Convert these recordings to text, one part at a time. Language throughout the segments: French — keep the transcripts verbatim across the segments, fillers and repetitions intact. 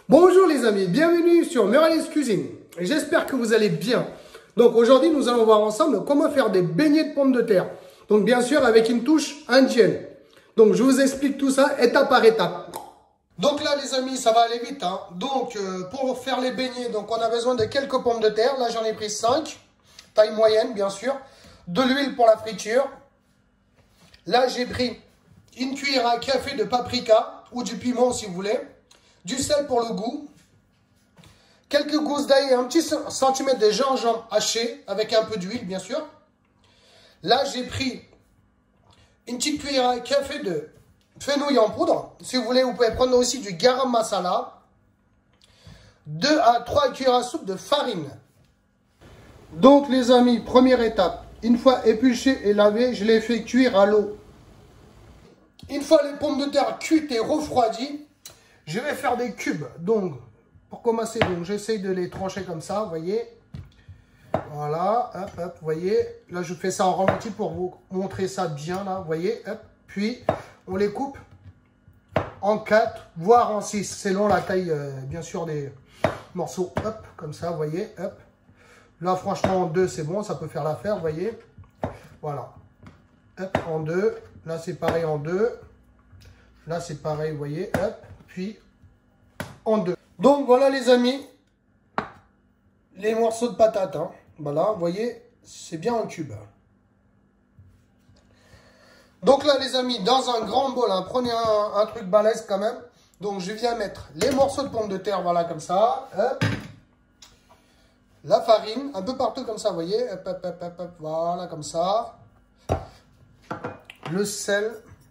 Bonjour les amis, bienvenue sur Muralès Cuisine. J'espère que vous allez bien. Donc aujourd'hui, nous allons voir ensemble comment faire des beignets de pommes de terre. Donc bien sûr avec une touche indienne. Donc je vous explique tout ça étape par étape. Donc là les amis, ça va aller vite. Hein. Donc euh, pour faire les beignets, donc on a besoin de quelques pommes de terre. Là j'en ai pris cinq, taille moyenne bien sûr. De l'huile pour la friture. Là j'ai pris une cuillère à café de paprika ou du piment si vous voulez. Du sel pour le goût, quelques gousses d'ail et un petit centimètre de gingembre haché avec un peu d'huile bien sûr. Là j'ai pris une petite cuillère à café de fenouil en poudre. Si vous voulez vous pouvez prendre aussi du garam masala. deux à trois cuillères à soupe de farine. Donc les amis, première étape, une fois épluchées et lavées, je les fais cuire à l'eau. Une fois les pommes de terre cuites et refroidies, je vais faire des cubes. Donc, pour commencer, donc j'essaye de les trancher comme ça, vous voyez. Voilà, hop, hop, vous voyez. Là, je fais ça en ralenti pour vous montrer ça bien, là, vous voyez. Hop, puis, on les coupe en quatre, voire en six, selon la taille, euh, bien sûr, des morceaux. Hop, comme ça, vous voyez, hop. Là, franchement, en deux, c'est bon, ça peut faire l'affaire, vous voyez. Voilà. Hop, en deux. Là, c'est pareil en deux. Là, c'est pareil, vous voyez, hop. Puis en deux. Donc voilà les amis, les morceaux de patates. Hein. Voilà, vous voyez, c'est bien en cube. Donc là les amis, dans un grand bol, hein, prenez un, un truc balèze quand même. Donc je viens mettre les morceaux de pommes de terre, voilà comme ça. Hop. La farine, un peu partout comme ça, vous voyez. Hop, hop, hop, hop, hop, voilà comme ça. Le sel.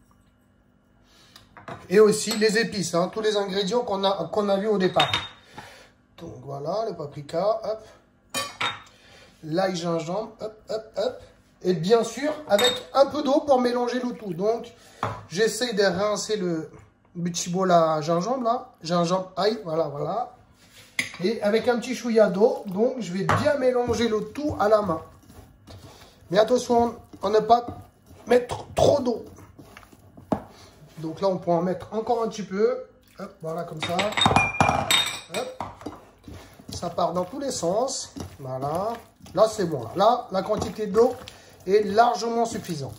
Et aussi les épices, hein, tous les ingrédients qu'on a, qu'on a vus au départ. Donc voilà, le paprika, hop. L'ail gingembre, hop, hop, hop. Et bien sûr, avec un peu d'eau pour mélanger le tout. Donc, j'essaie de rincer le petit bol à gingembre, là. Gingembre, ail, voilà, voilà. Et avec un petit chouïa d'eau. Donc, je vais bien mélanger le tout à la main. Mais attention, on ne pas mettre trop d'eau. Donc là, on peut en mettre encore un petit peu. Hop, voilà, comme ça. Hop. Ça part dans tous les sens. Voilà. Là, c'est bon. Là. là, la quantité d'eau est largement suffisante.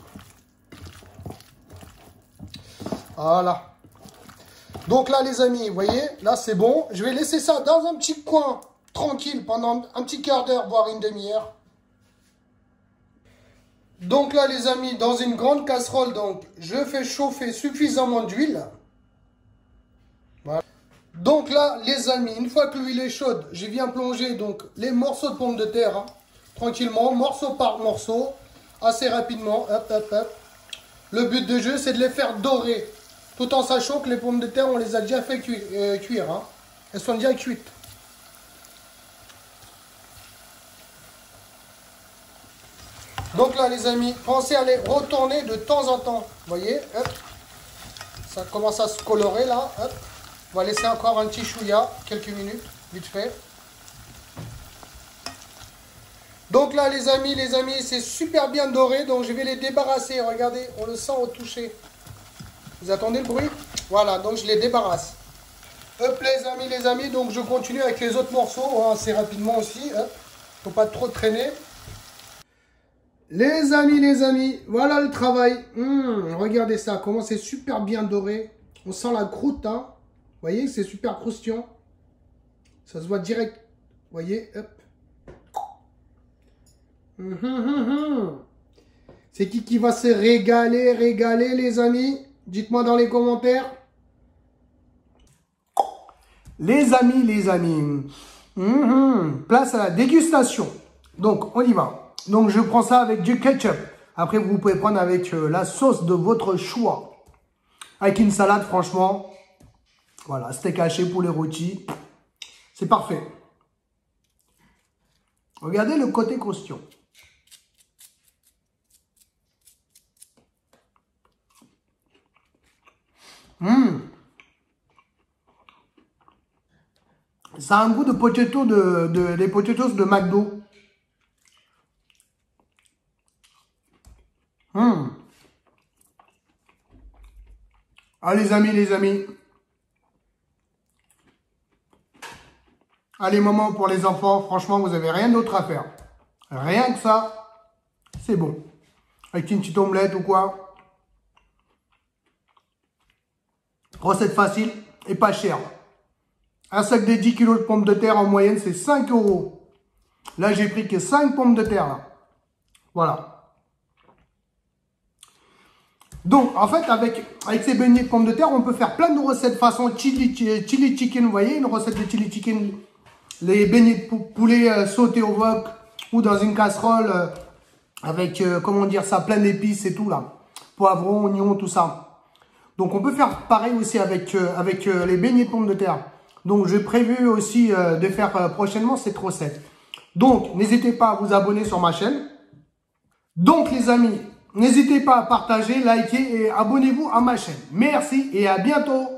Voilà. Donc là, les amis, vous voyez, là, c'est bon. Je vais laisser ça dans un petit coin, tranquille, pendant un petit quart d'heure, voire une demi-heure. Donc là, les amis, dans une grande casserole, donc, je fais chauffer suffisamment d'huile. Voilà. Donc là, les amis, une fois que l'huile est chaude, je viens plonger donc les morceaux de pommes de terre, hein, tranquillement, morceau par morceau, assez rapidement. Hop, hop, hop. Le but de jeu, c'est de les faire dorer, tout en sachant que les pommes de terre, on les a déjà fait cuire. Euh, cuire hein. Elles sont déjà cuites. Donc là, les amis, pensez à les retourner de temps en temps. Vous voyez, hop. Ça commence à se colorer là. Hop. On va laisser encore un petit chouïa, quelques minutes, vite fait. Donc là, les amis, les amis, c'est super bien doré. Donc je vais les débarrasser. Regardez, on le sent au toucher. Vous attendez le bruit? Voilà, donc je les débarrasse. Hop, les amis, les amis. Donc je continue avec les autres morceaux, hein, assez rapidement aussi. Hop. Faut pas trop traîner. Les amis, les amis, voilà le travail. Mmh, regardez ça, comment c'est super bien doré. On sent la croûte, hein. Vous voyez, c'est super croustillant. Ça se voit direct. Vous voyez, hop. Mmh, mmh, mmh. C'est qui qui va se régaler, régaler, les amis? Dites-moi dans les commentaires. Les amis, les amis. Mmh, place à la dégustation. Donc, on y va. Donc, je prends ça avec du ketchup. Après, vous pouvez prendre avec euh, la sauce de votre choix. Avec une salade, franchement. Voilà, steak haché, poulet rôti. C'est parfait. Regardez le côté croustillant. Mmh. Ça a un goût de potato, de, de, des potatoes de McDo. Mmh. Ah les amis, les amis. Allez, maman, pour les enfants, franchement, vous avez rien d'autre à faire. Rien que ça, c'est bon. Avec une petite omelette ou quoi. Recette facile et pas chère. Un sac de dix kilos de pommes de terre en moyenne, c'est cinq euros. Là, j'ai pris que cinq pommes de terre. Là. Voilà. Donc, en fait, avec, avec ces beignets de pommes de terre, on peut faire plein de recettes façon chili, chili chicken. Vous voyez, une recette de chili chicken. Les beignets de poulet euh, sautés au wok ou dans une casserole euh, avec, euh, comment dire ça, plein d'épices et tout là. Poivrons, oignons, tout ça. Donc, on peut faire pareil aussi avec, euh, avec euh, les beignets de pommes de terre. Donc, j'ai prévu aussi euh, de faire euh, prochainement cette recette. Donc, n'hésitez pas à vous abonner sur ma chaîne. Donc, les amis, n'hésitez pas à partager, liker et abonnez-vous à ma chaîne. Merci et à bientôt.